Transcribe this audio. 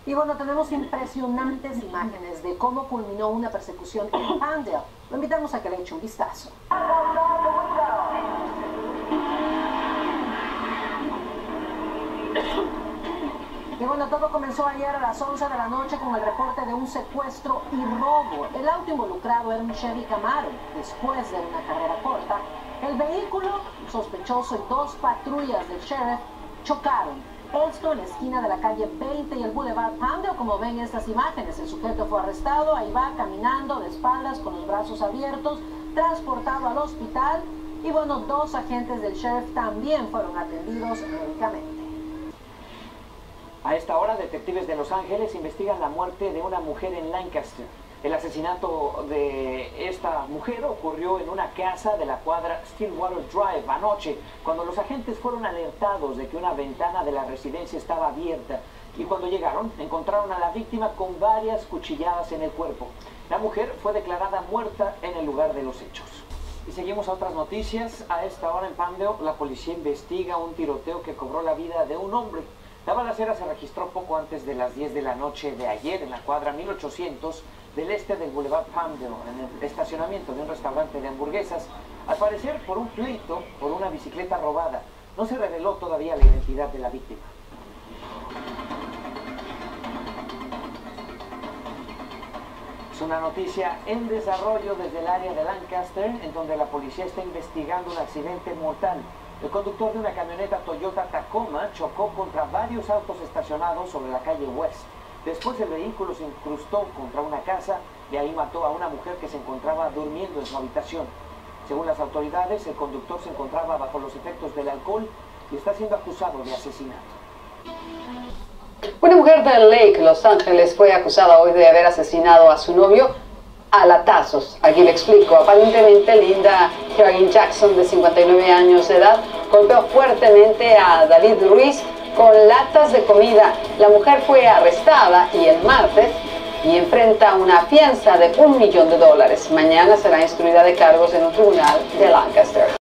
Y bueno, tenemos impresionantes imágenes de cómo culminó una persecución en Palmdale. Lo invitamos a que le eche un vistazo. Y bueno, todo comenzó ayer a las 11 de la noche con el reporte de un secuestro y robo. El auto involucrado era un Chevy Camaro. Después de una carrera corta, el vehículo sospechoso y dos patrullas del sheriff chocaron. Esto en la esquina de la calle 20 y el Boulevard Palmdale. Como ven estas imágenes, el sujeto fue arrestado. Ahí va caminando de espaldas con los brazos abiertos, transportado al hospital. Y bueno, dos agentes del sheriff también fueron atendidos médicamente. A esta hora, detectives de Los Ángeles investigan la muerte de una mujer en Lancaster. El asesinato de esta mujer ocurrió en una casa de la cuadra Stillwater Drive anoche, cuando los agentes fueron alertados de que una ventana de la residencia estaba abierta. Y cuando llegaron, encontraron a la víctima con varias cuchilladas en el cuerpo. La mujer fue declarada muerta en el lugar de los hechos. Y seguimos a otras noticias. A esta hora en Palmdale, la policía investiga un tiroteo que cobró la vida de un hombre. La balacera se registró poco antes de las 10 de la noche de ayer en la cuadra 1800 del este del Boulevard Palmdale, en el estacionamiento de un restaurante de hamburguesas, al parecer por un pleito por una bicicleta robada. No se reveló todavía la identidad de la víctima. Es una noticia en desarrollo desde el área de Lancaster, en donde la policía está investigando un accidente mortal. El conductor de una camioneta Toyota Tacoma chocó contra varios autos estacionados sobre la calle West. Después el vehículo se incrustó contra una casa y ahí mató a una mujer que se encontraba durmiendo en su habitación. Según las autoridades, el conductor se encontraba bajo los efectos del alcohol y está siendo acusado de asesinato. Una mujer de Lake, Los Ángeles, fue acusada hoy de haber asesinado a su novio a latazos. Aquí le explico. Aparentemente Linda Kerrigan Jackson, de 59 años de edad, golpeó fuertemente a David Ruiz con latas de comida. La mujer fue arrestada el martes y enfrenta una fianza de $1 millón. Mañana será instruida de cargos en un tribunal de Lancaster.